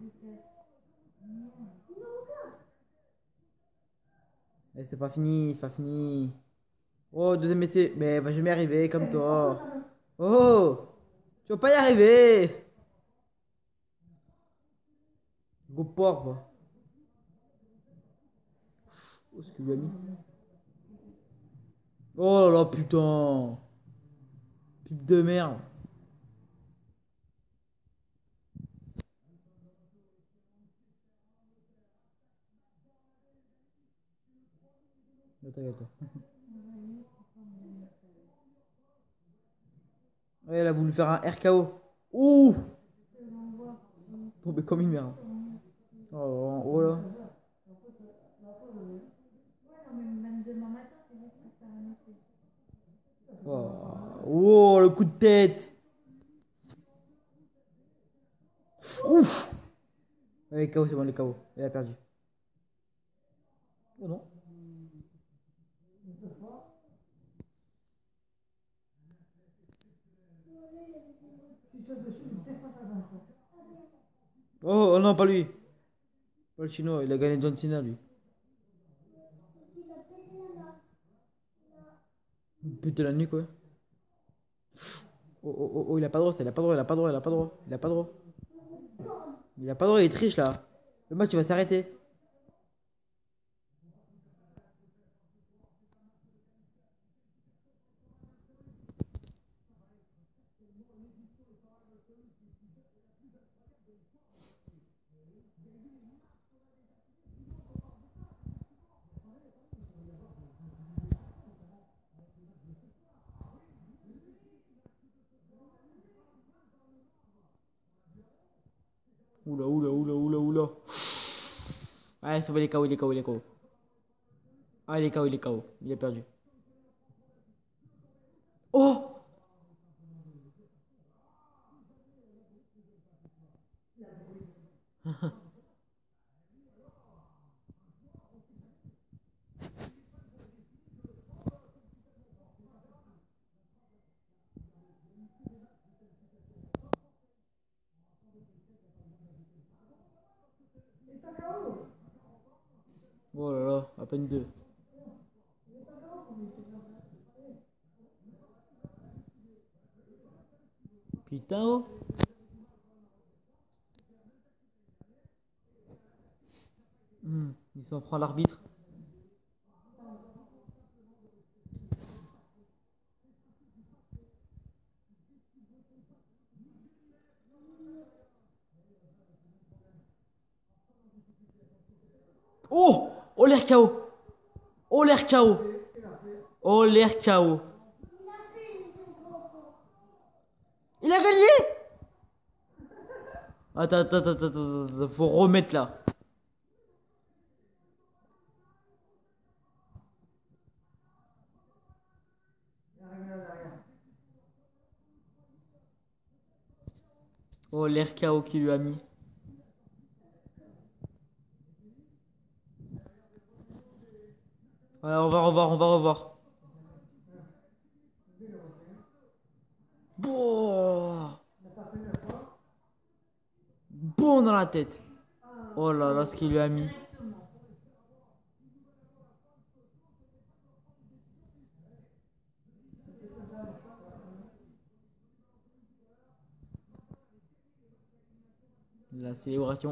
Eh, c'est pas fini, c'est pas fini. Oh, deuxième essai. Mais elle va jamais arriver comme toi. Oh, tu vas pas y arriver. Gros porc, quoi. Oh, ce qu'il lui a mis. Oh là là, putain. Pipe de merde. Attends, attends. Ouais, elle a voulu faire un RKO. Ouh. Tombé comme une merde. Oh, oh là. Oh, oh, le coup de tête. Ouf. Ouais, KO, c'est bon, les KO. Elle a perdu. Oh non. Oh, oh non, pas lui. Pas le chinois, il a gagné John Cena, lui. Pute de la nuit, quoi. Oh, oh, oh, oh, il a pas droit, il a pas droit, il a pas droit, il a pas droit, il a pas droit. Il a pas droit, il triche là. Le match, il va s'arrêter. Oula, oula, oula, oula, oula. Ouais, ça va, il est KO, il est KO, il est KO. Ah, il est KO, il est KO. Il a perdu. Oh! Oh là là, à peine deux. Putain, oh! Il s'en prend à l'arbitre. Oh! Oh, l'air KO! Oh, l'air KO! Oh, l'air KO! Il a gagné! Attends, attends, attends, attends, attends, faut remettre là. Oh, l'air KO qu'il lui a mis. Alors, on va revoir, on va revoir. Bon, bon dans la tête. Oh là là, ce qu'il lui a mis. La célébration.